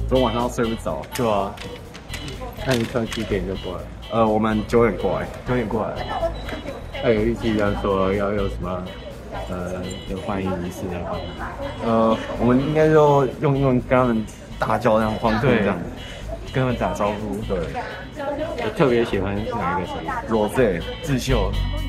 昨天晚上睡不着。 对啊，那你算几点就过来？ 我们9点过来。 9点过来。那有预计要说要有什么有欢迎仪式的吗？ 我们应该就用跟他们大叫那样欢呼这样， 跟他们打招呼。 对， 我特别喜欢哪一个声音？ Rose 智秀。